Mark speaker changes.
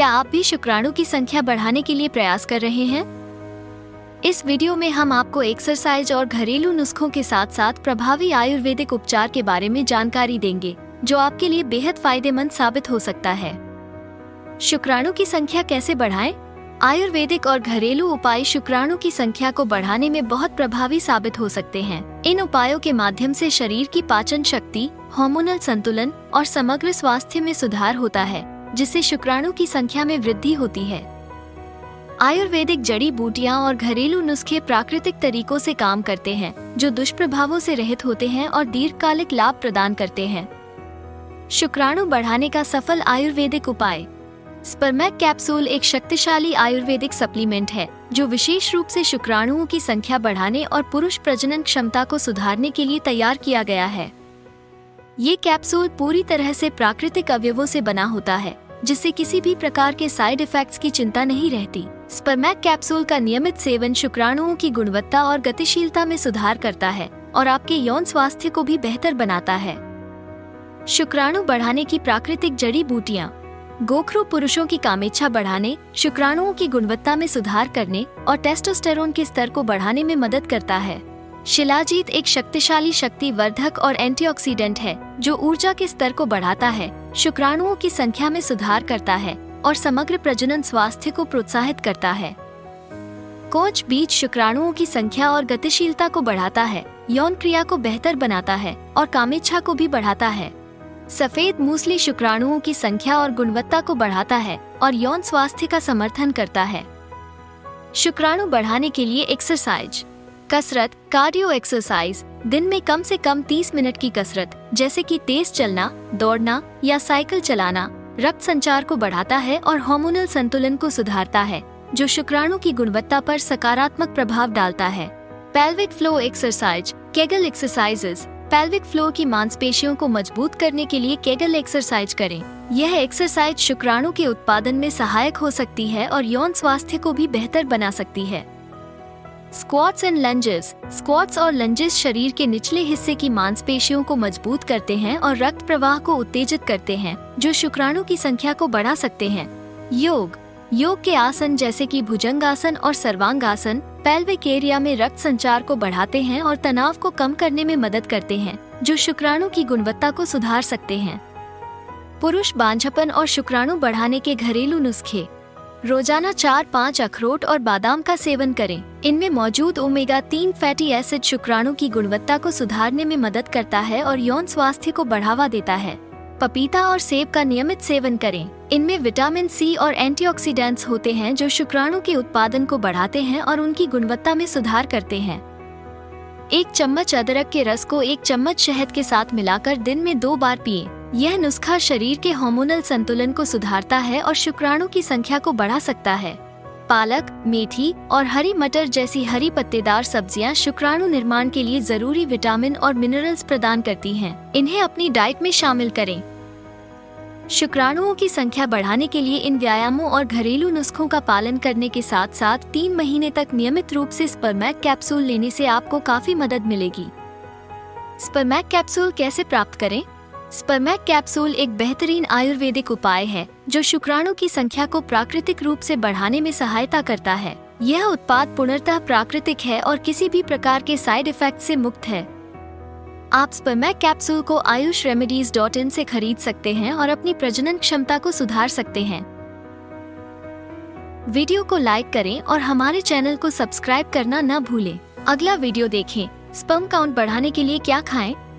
Speaker 1: क्या आप भी शुक्राणु की संख्या बढ़ाने के लिए प्रयास कर रहे हैं? इस वीडियो में हम आपको एक्सरसाइज और घरेलू नुस्खों के साथ साथ प्रभावी आयुर्वेदिक उपचार के बारे में जानकारी देंगे, जो आपके लिए बेहद फायदेमंद साबित हो सकता है। शुक्राणु की संख्या कैसे बढ़ाएं? आयुर्वेदिक और घरेलू उपाय शुक्राणु की संख्या को बढ़ाने में बहुत प्रभावी साबित हो सकते हैं। इन उपायों के माध्यम से शरीर की पाचन शक्ति, हार्मोनल संतुलन और समग्र स्वास्थ्य में सुधार होता है, जिससे शुक्राणु की संख्या में वृद्धि होती है। आयुर्वेदिक जड़ी बूटियां और घरेलू नुस्खे प्राकृतिक तरीकों से काम करते हैं, जो दुष्प्रभावों से रहित होते हैं और दीर्घकालिक लाभ प्रदान करते हैं। शुक्राणु बढ़ाने का सफल आयुर्वेदिक उपाय। स्पर्मैक कैप्सूल एक शक्तिशाली आयुर्वेदिक सप्लीमेंट है, जो विशेष रूप से शुक्राणुओं की संख्या बढ़ाने और पुरुष प्रजनन क्षमता को सुधारने के लिए तैयार किया गया है। ये कैप्सूल पूरी तरह से प्राकृतिक अवयवों से बना होता है, जिससे किसी भी प्रकार के साइड इफेक्ट्स की चिंता नहीं रहती। स्पर्मैक कैप्सूल का नियमित सेवन शुक्राणुओं की गुणवत्ता और गतिशीलता में सुधार करता है और आपके यौन स्वास्थ्य को भी बेहतर बनाता है। शुक्राणु बढ़ाने की प्राकृतिक जड़ी बूटियां। गोखरू पुरुषों की कामेच्छा बढ़ाने, शुक्राणुओं की गुणवत्ता में सुधार करने और टेस्टोस्टेरोन के स्तर को बढ़ाने में मदद करता है। शिलाजीत एक शक्तिशाली शक्तिवर्धक और एंटीऑक्सीडेंट है, जो ऊर्जा के स्तर को बढ़ाता है, शुक्राणुओं की संख्या में सुधार करता है और समग्र प्रजनन स्वास्थ्य को प्रोत्साहित करता है। कोच बीज शुक्राणुओं की संख्या और गतिशीलता को बढ़ाता है, यौन क्रिया को बेहतर बनाता है और कामेच्छा को भी बढ़ाता है। सफेद मूसली शुक्राणुओं की संख्या और गुणवत्ता को बढ़ाता है और यौन स्वास्थ्य का समर्थन करता है। शुक्राणु बढ़ाने के लिए एक्सरसाइज। कसरत, कार्डियो एक्सरसाइज। दिन में कम से कम 30 मिनट की कसरत, जैसे कि तेज चलना, दौड़ना या साइकिल चलाना, रक्त संचार को बढ़ाता है और हार्मोनल संतुलन को सुधारता है, जो शुक्राणु की गुणवत्ता पर सकारात्मक प्रभाव डालता है। Pelvic floor exercise, Kegel exercises. Pelvic floor की मांसपेशियों को मजबूत करने के लिए केगल एक्सरसाइज करें। यह एक्सरसाइज शुक्राणु के उत्पादन में सहायक हो सकती है और यौन स्वास्थ्य को भी बेहतर बना सकती है। Squats and lunges. स्क्वाट्स और लंजेस शरीर के निचले हिस्से की मांसपेशियों को मजबूत करते हैं और रक्त प्रवाह को उत्तेजित करते हैं, जो शुक्राणु की संख्या को बढ़ा सकते हैं। योग के आसन जैसे कि भुजंगासन और सर्वांगासन पेल्विक एरिया में रक्त संचार को बढ़ाते हैं और तनाव को कम करने में मदद करते हैं, जो शुक्राणु की गुणवत्ता को सुधार सकते हैं। पुरुष बांझपन और शुक्राणु बढ़ाने के घरेलू नुस्खे। रोजाना 4-5 अखरोट और बादाम का सेवन करें। इनमें मौजूद ओमेगा-3 फैटी एसिड शुक्राणु की गुणवत्ता को सुधारने में मदद करता है और यौन स्वास्थ्य को बढ़ावा देता है। पपीता और सेब का नियमित सेवन करें। इनमें विटामिन सी और एंटीऑक्सीडेंट्स होते हैं, जो शुक्राणु के उत्पादन को बढ़ाते हैं और उनकी गुणवत्ता में सुधार करते हैं। 1 चम्मच अदरक के रस को 1 चम्मच शहद के साथ मिलाकर दिन में 2 बार पिएं। यह नुस्खा शरीर के हार्मोनल संतुलन को सुधारता है और शुक्राणु की संख्या को बढ़ा सकता है। पालक, मेथी और हरी मटर जैसी हरी पत्तेदार सब्जियां शुक्राणु निर्माण के लिए जरूरी विटामिन और मिनरल्स प्रदान करती हैं। इन्हें अपनी डाइट में शामिल करें। शुक्राणुओं की संख्या बढ़ाने के लिए इन व्यायामों और घरेलू नुस्खों का पालन करने के साथ साथ 3 महीने तक नियमित रूप से स्पर्मैक कैप्सूल लेने से आपको काफी मदद मिलेगी। स्पर्मैक कैप्सूल कैसे प्राप्त करें? स्पर्मैक कैप्सूल एक बेहतरीन आयुर्वेदिक उपाय है, जो शुक्राणु की संख्या को प्राकृतिक रूप से बढ़ाने में सहायता करता है। यह उत्पाद पूर्णतः प्राकृतिक है और किसी भी प्रकार के साइड इफेक्ट से मुक्त है। आप स्पर्मैक कैप्सूल को ayushRemedies.in से खरीद सकते हैं और अपनी प्रजनन क्षमता को सुधार सकते हैं। वीडियो को लाइक करें और हमारे चैनल को सब्सक्राइब करना न भूलें। अगला वीडियो देखें। स्पर्म काउंट बढ़ाने के लिए क्या खाएं?